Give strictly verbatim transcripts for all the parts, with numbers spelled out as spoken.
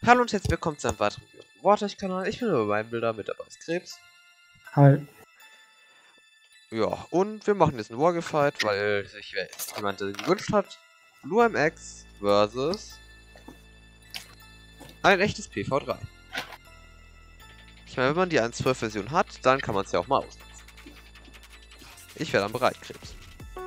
Hallo und herzlich willkommen zu einem weiteren Video auf dem Vortex-Kanal. Ich bin über meinen Bilder mit dabei ist Krebs. Hi. Ja, und wir machen jetzt einen Wargefight, weil sich jemand gewünscht hat. Blue M X versus ein echtes P V drei. Ich meine, wenn man die eins Punkt zwölf Version hat, dann kann man es ja auch mal ausnutzen. Ich wäre dann bereit, Krebs.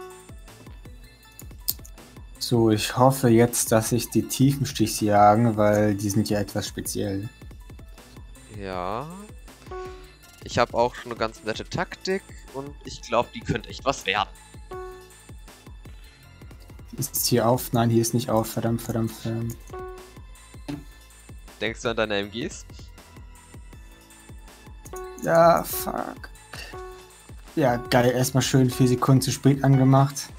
So, ich hoffe jetzt, dass sich die Tiefenstiche jagen, weil die sind ja etwas speziell. Ja. Ich habe auch schon eine ganz nette Taktik und ich glaube, die könnte echt was werden. Ist es hier auf? Nein, hier ist nicht auf. Verdammt, verdammt, verdammt. Denkst du an deine M Gs? Ja, fuck. Ja, geil. Erstmal schön vier Sekunden zu spät angemacht.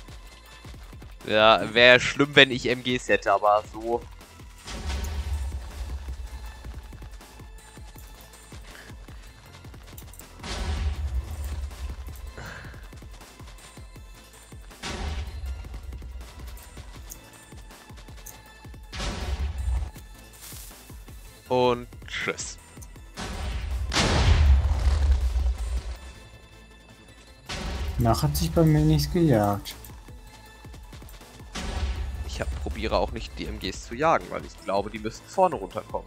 Ja, wäre schlimm, wenn ich M Gs hätte, aber so. Und tschüss. Nach hat sich bei mir nichts gejagt. Ich hab, probiere auch nicht die M Gs zu jagen, weil ich glaube, die müssen vorne runterkommen.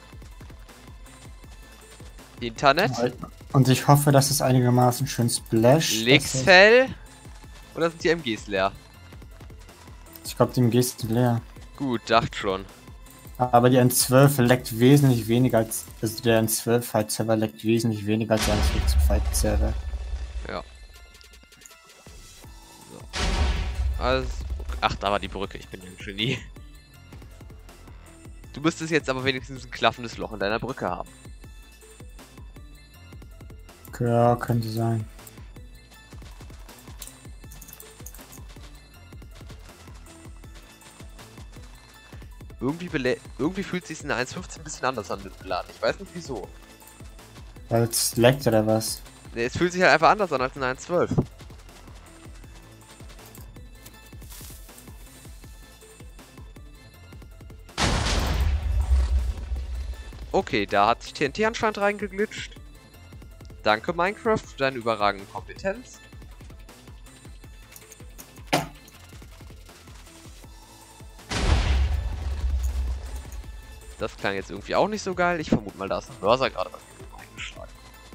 Internet? Und ich hoffe, dass es einigermaßen schön splasht. Lixfell? Oder sind die M Gs leer? Ich glaube, die M Gs sind leer. Gut, dachte schon. Aber die N zwölf leckt wesentlich weniger als. Also der N zwölf Fight Server leckt wesentlich weniger als der N vierzehn Fight Server. Ja. So. Also. Ach, da war die Brücke. Ich bin ein Genie. Du müsstest jetzt aber wenigstens ein klaffendes Loch in deiner Brücke haben. Ja, könnte sein. Irgendwie, irgendwie fühlt sich in der eins Punkt fünfzehn ein bisschen anders an mit Beladen. Ich weiß nicht wieso. Weil es leckt oder was? Ne, es fühlt sich halt einfach anders an als in der eins Punkt zwölf. Okay, da hat sich T N T anscheinend reingeglitscht. Danke Minecraft für deine überragende Kompetenz. Das klang jetzt irgendwie auch nicht so geil. Ich vermute mal, da ist ein Mörser gerade bei mir eingeschlagen.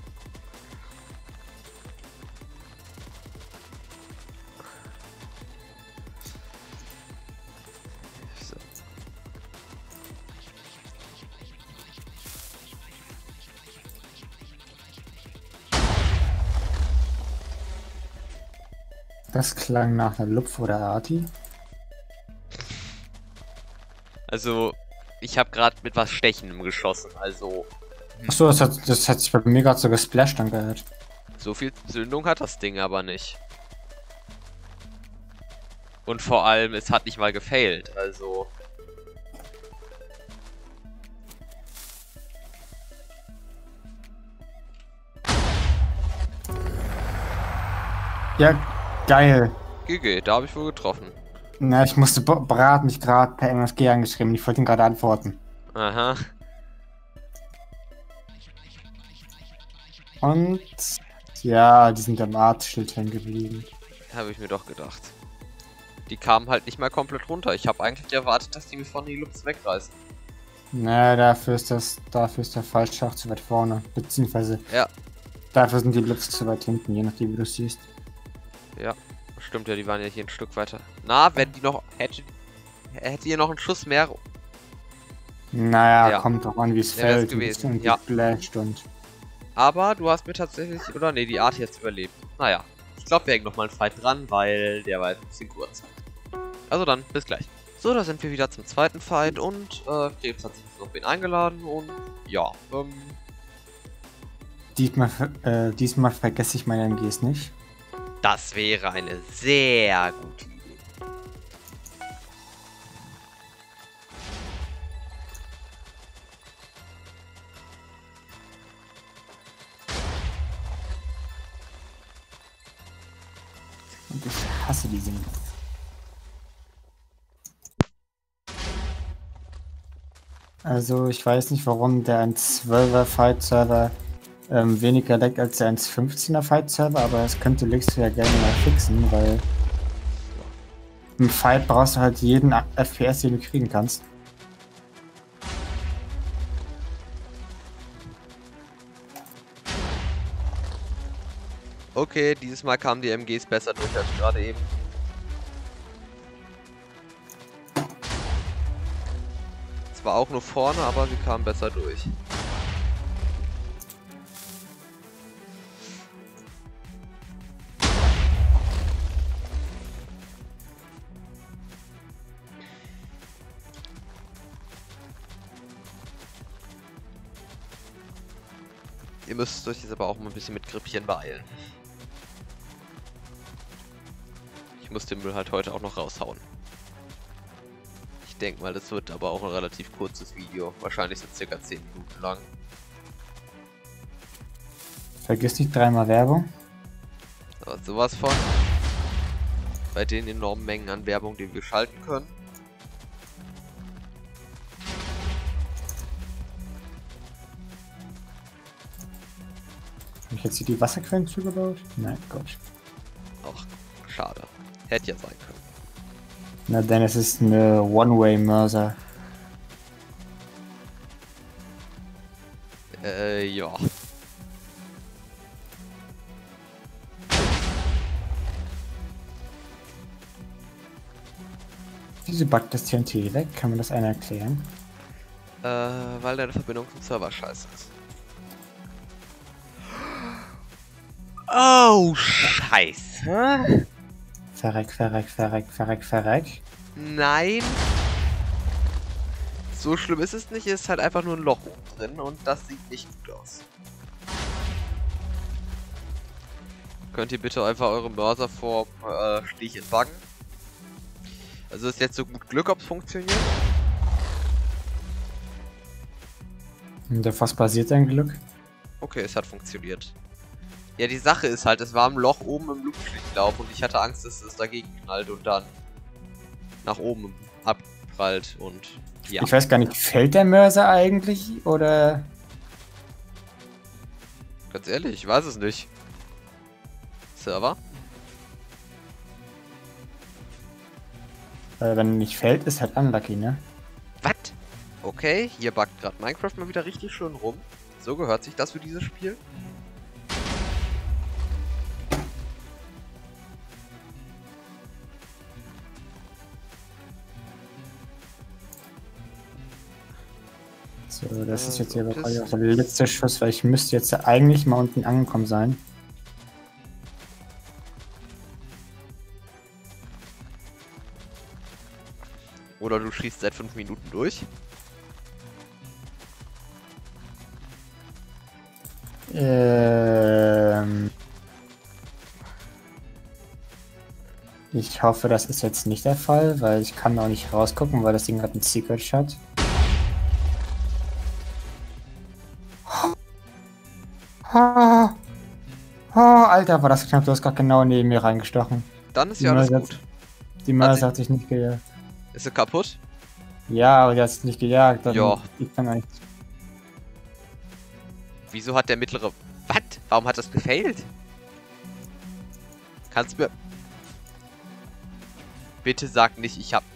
So. Das klang nach einer Lupf oder Arti. Also, ich habe gerade mit was Stechendem geschossen, also... Hm. Achso, das hat, das hat sich bei mir gerade so gesplasht angehört. So viel Zündung hat das Ding aber nicht. Und vor allem, es hat nicht mal gefailt, also... Ja, geil. G G, da habe ich wohl getroffen. Na, ich musste Brat mich gerade per M S G angeschrieben. Ich wollte ihn gerade antworten. Aha. Und ja, die sind am Artschild hängen geblieben. Habe ich mir doch gedacht. Die kamen halt nicht mal komplett runter. Ich habe eigentlich erwartet, dass die mir von die Lups wegreißen. Na, dafür ist das, dafür ist der Fallschacht zu weit vorne. Beziehungsweise, ja. Dafür sind die Lups zu weit hinten, je nachdem wie du es siehst. Ja, stimmt ja, die waren ja hier ein Stück weiter. Na, wenn die noch, hätte, hätte ihr noch einen Schuss mehr... Naja, ja. kommt doch an, wie es ja, fällt. Gewesen. Und ja. und Aber du hast mir tatsächlich, oder nee, die Art jetzt überlebt. Naja, ich glaube, wir hängen noch mal einen Fight dran, weil der war jetzt ein bisschen kurz. Also dann, bis gleich. So, da sind wir wieder zum zweiten Fight und äh, Krebs hat sich jetzt noch wen eingeladen und ja, ähm... Diesmal, äh, diesmal vergesse ich meine M Gs nicht. Das wäre eine sehr gute Idee. Und ich hasse die Dinge. Also ich weiß nicht, warum der eins Punkt zwölfer Fight-Server ähm, weniger leckt als der eins Punkt fünfzehner Fight-Server, aber das könnte Lixo ja gerne mal fixen, weil im Fight brauchst du halt jeden F P S, den du kriegen kannst. Okay, dieses Mal kamen die M Gs besser durch als gerade eben. Zwar auch nur vorne, aber sie kamen besser durch. Ihr müsst euch jetzt aber auch mal ein bisschen mit Grippieren beeilen. Ich muss den Müll halt heute auch noch raushauen. Ich denke mal, das wird aber auch ein relativ kurzes Video. Wahrscheinlich so circa zehn Minuten lang. Vergiss nicht dreimal Werbung. Aber sowas von. Bei den enormen Mengen an Werbung, die wir schalten können. Habe ich jetzt hier die Wasserquellen zugebaut? Nein, Gott. Ach, schade. Hätte ja sein können. Na denn, es ist eine One-Way-Mörser. Äh, ja. Wieso backt das T N T weg? Kann man das einer erklären? Äh, weil deine Verbindung zum Server scheiße ist. Oh, scheiße. Verreck, verreck, verreck, verreck, verreck. Nein. So schlimm ist es nicht, es ist halt einfach nur ein Loch oben drin und das sieht nicht gut aus. Könnt ihr bitte einfach eure Mörser vor äh, Stich entbuggen? Also ist jetzt so gut Glück, ob es funktioniert. Und auf was basiert dein Glück? Okay, es hat funktioniert. Ja, die Sache ist halt, es war ein Loch oben im Luftschlichtlauf und ich hatte Angst, dass es dagegen knallt und dann nach oben abprallt und ja. Ich weiß gar nicht, fällt der Mörser eigentlich oder? Ganz ehrlich, ich weiß es nicht. Server? Weil wenn er nicht fällt, ist halt unlucky, ne? Was? Okay, hier buggt gerade Minecraft mal wieder richtig schön rum. So gehört sich das für dieses Spiel. So, das ist jetzt hier aber quasi auch der letzte Schuss, weil ich müsste jetzt eigentlich mal unten angekommen sein. Oder du schießt seit fünf Minuten durch. Ähm ich hoffe, das ist jetzt nicht der Fall, weil ich kann auch nicht rausgucken, weil das Ding hat einen Secret Shot. Oh, oh, Alter, war das knapp, du hast gerade genau neben mir reingestochen. Dann ist Die ja alles Mörser- gut. Die Mörser hat sich nicht gejagt. Ist sie kaputt? Ja, aber die hat sich nicht gejagt. Dann Ja. Ich kann eigentlich. Wieso hat der mittlere... Was? Warum hat das gefailt? Kannst du mir... Bitte sag nicht, ich hab...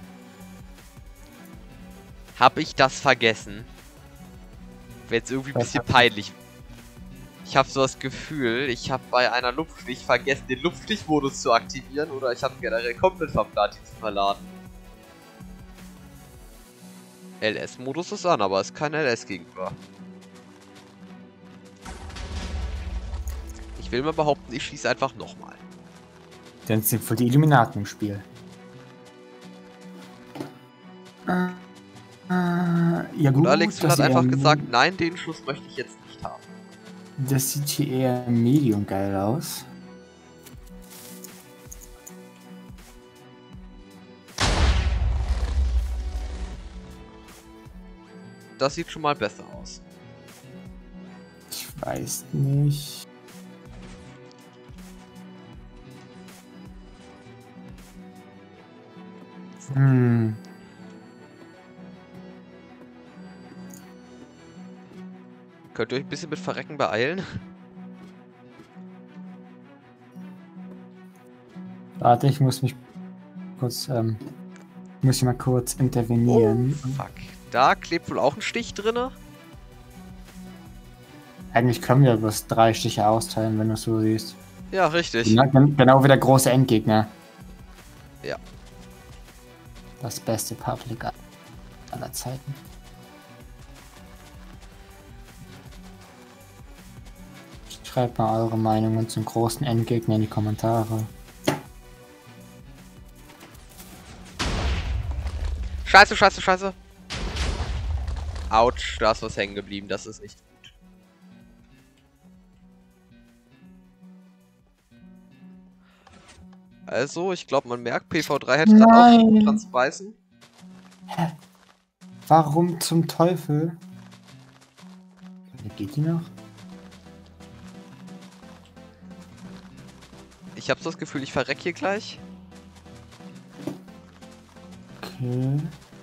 Hab ich das vergessen? Wäre jetzt irgendwie ein Was bisschen hast du? peinlich. Ich habe so das Gefühl, ich habe bei einer Luftpflicht vergessen, den Luftpflichtmodus zu aktivieren oder ich habe generell komplett verplant, ihn zu verladen. L S-Modus ist an, aber es ist kein L S gegenüber. Ich will mal behaupten, ich schieße einfach nochmal. Denn es sind voll die Illuminaten im Spiel. Äh, äh, ja gut, Und Alex das hat sieht einfach eher- gesagt, nein, den Schuss möchte ich jetzt nicht haben. Das sieht hier eher medium geil aus. Das sieht schon mal besser aus. Ich weiß nicht. Hm. Könnt ihr euch ein bisschen mit Verrecken beeilen? Warte, ich muss mich kurz, ähm, muss ich mal kurz intervenieren. Oh, fuck. Da klebt wohl auch ein Stich drinne. Eigentlich können wir bloß drei Stiche austeilen, wenn du es so siehst. Ja, richtig. Genau, genau wie der große Endgegner. Ja. Das beste Public aller Zeiten. Schreibt mal eure Meinungen zum großen Endgegner in die Kommentare. Scheiße, scheiße, scheiße. Autsch, da ist was hängen geblieben. Das ist nicht gut. Also, ich glaube, man merkt, P V drei hätte gerade auch dran zu beißen. Hä? Warum zum Teufel? Geht die noch? Ich habe das Gefühl, ich verreck hier gleich. Okay.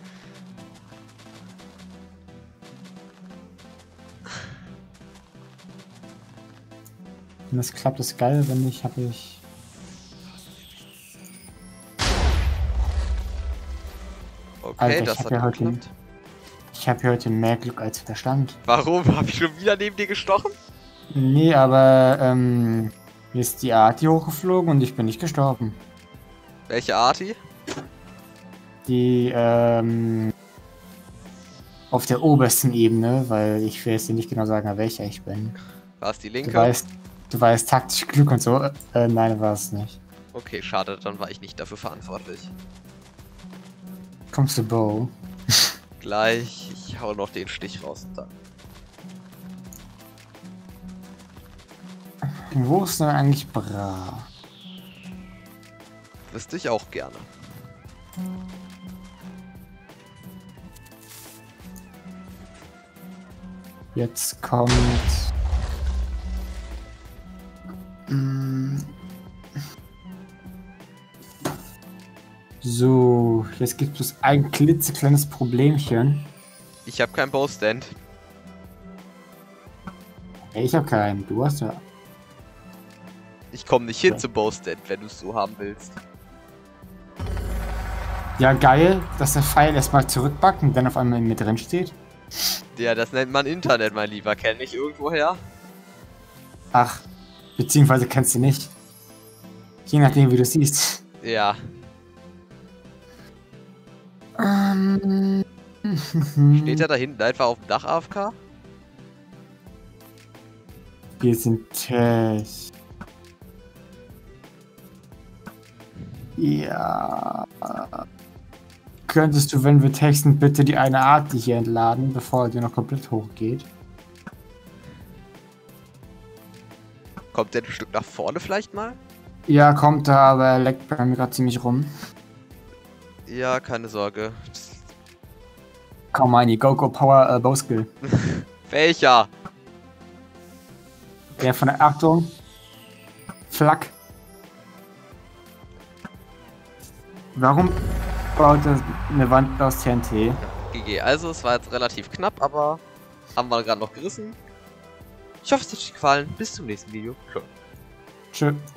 Wenn das klappt, ist geil. Wenn nicht, habe ich... Okay, Alter, das ich hat hab ja heute, geklappt. ich habe hier heute mehr Glück als Verstand. Warum? Habe ich schon wieder neben dir gestochen? Nee, aber ähm, mir ist die Arti hochgeflogen und ich bin nicht gestorben. Welche Arti? Die ähm, auf der obersten Ebene, weil ich will jetzt nicht genau sagen, welcher ich bin. War es die linke? Du weißt, du weißt taktisch Glück und so. Äh, nein, war es nicht. Okay, schade, dann war ich nicht dafür verantwortlich. Kommst du, Bo? Gleich, ich hau noch den Stich raus und dann. Wo ist denn eigentlich Bra? Wüsste ich auch gerne. Jetzt kommt... Mm. So, jetzt gibt es ein klitzekleines Problemchen. Ich habe keinen Bowstand. Ich habe keinen, du hast ja... Ich komme nicht hin Ja. zum Bowstand, wenn du es so haben willst. Ja, geil, dass der Pfeil erstmal zurückbackt und dann auf einmal mit drin steht. Ja, das nennt man Internet, mein Lieber. Kenn ich irgendwoher? Ach, beziehungsweise kennst du nicht. Je nachdem, wie du siehst. Ja. Ähm. Steht er da hinten einfach auf dem Dach A F K? Wir sind Tech. Ja. Könntest du, wenn wir texten, bitte die eine Art hier entladen, bevor die noch komplett hochgeht? Kommt der ein Stück nach vorne vielleicht mal? Ja, kommt da, aber er leckt bei mir gerade ziemlich rum. Ja, keine Sorge. Komm mal in die Go-Go Power äh, Bowskill. Welcher? Der von der Achtung. Flack. Warum baut er eine Wand aus T N T? G G. Also, es war jetzt relativ knapp, aber haben wir gerade noch gerissen. Ich hoffe, es hat euch gefallen. Bis zum nächsten Video. Ciao. Tschö.